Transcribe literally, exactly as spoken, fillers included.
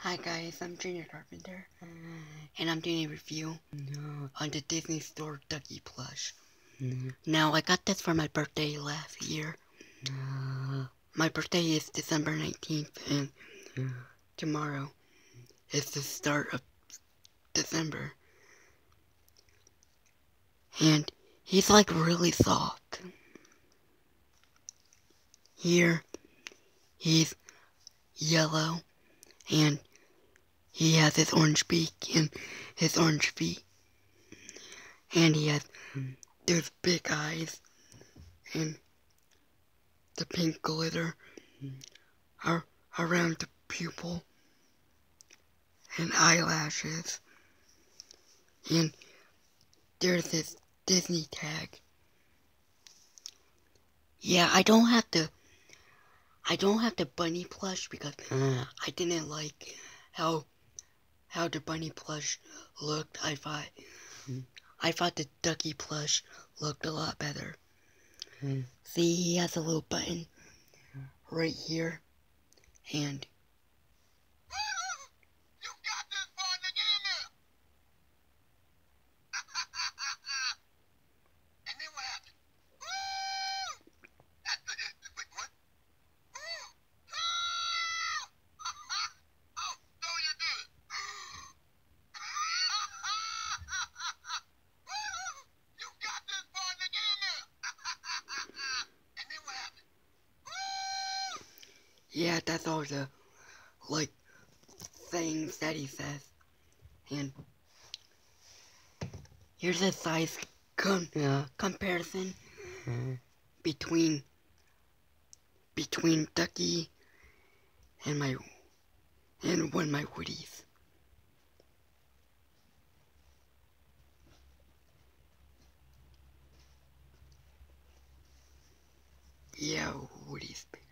Hi guys, I'm Junior Carpenter, and I'm doing a review no. on the Disney Store Ducky plush. No. Now, I got this for my birthday last year. No. My birthday is December nineteenth, and no. tomorrow is the start of December. And he's like really soft. Here, he's yellow, and he has his orange beak and his orange feet. And he has those big eyes and the pink glitter are around the pupil and eyelashes. And there's this Disney tag. Yeah, I don't have to I don't have the bunny plush because uh, I didn't like how how the bunny plush looked. I thought mm. I thought the ducky plush looked a lot better. Mm. See, he has a little button right here, and you got this, partner. Get in there. And then what happened? That's the wait, what? Oh, no, you did it. You got this, partner. Get in there. And then what happened? Yeah, that's all the like things that he says. And here's a size com yeah. comparison mm. between between Ducky and my and one of my Woodies. Yeah, Woody's big.